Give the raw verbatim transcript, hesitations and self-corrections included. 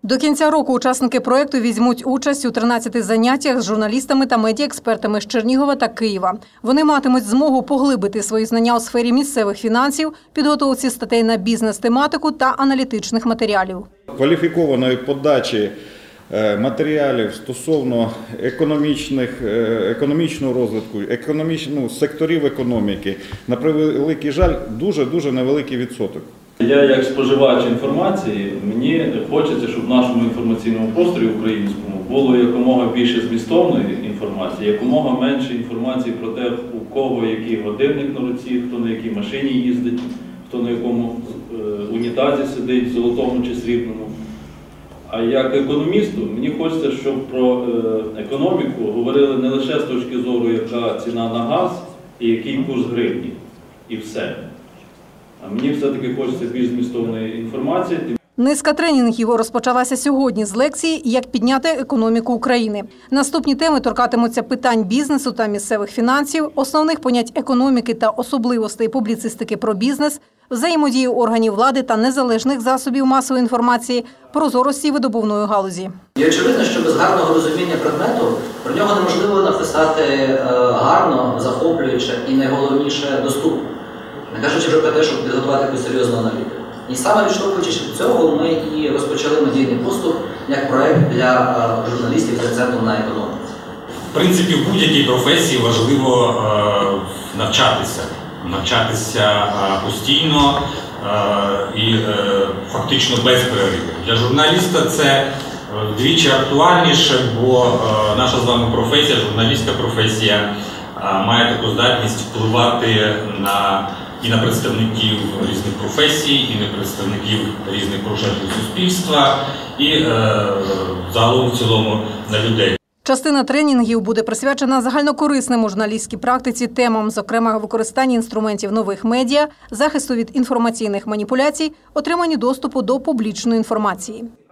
До кінця року учасники проєкту візьмуть участь у тринадцяти заняттях з журналістами та медіаекспертами з Чернігова та Києва. Вони матимуть змогу поглибити свої знання у сфері місцевих фінансів, підготовці статей на бізнес-тематику та аналітичних матеріалів. Кваліфікованої подачі матеріалів стосовно економічних, економічного розвитку, економічних секторів економіки, на превеликий жаль, дуже-дуже невеликий відсоток. Я як споживач інформації, мені хочеться, щоб в нашому інформаційному просторі українському було якомога більше змістовної інформації, якомога менше інформації про те, у кого який годинник на руці, хто на якій машині їздить, хто на якому унітазі сидить, золотому чи срібному. А як економісту, мені хочеться, щоб про економіку говорили не лише з точки зору, яка ціна на газ і який курс гривні, і все. А мені все-таки хочеться більш змістовної інформації. Низка тренінгів розпочалася сьогодні з лекції «Як підняти економіку України». Наступні теми торкатимуться питань бізнесу та місцевих фінансів, основних понять економіки та особливостей публіцистики про бізнес, взаємодії органів влади та незалежних засобів масової інформації, прозорості видобувної галузі. І очевидно, що без гарного розуміння предмету про нього неможливо написати гарно, захоплююче і, найголовніше, доступно. Не кажучи вже про те, щоб підготувати якусь серйозну аналітику. І саме відштовхуючись від цього, ми і розпочали медійний поступ як проєкт для журналістів з акцентом на економіку. В принципі, в будь-якій професії важливо е, навчатися. Навчатися е, постійно е, і е, фактично без перериву. Для журналіста це вдвічі актуальніше, бо е, наша з вами професія, журналістська професія, е, має таку здатність впливати на і на представників різних професій, і на представників різних прошарків суспільства, і е, загалом в цілому на людей. Частина тренінгів буде присвячена загальнокорисним у журналістській практиці темам, зокрема використання інструментів нових медіа, захисту від інформаційних маніпуляцій, отриманню доступу до публічної інформації.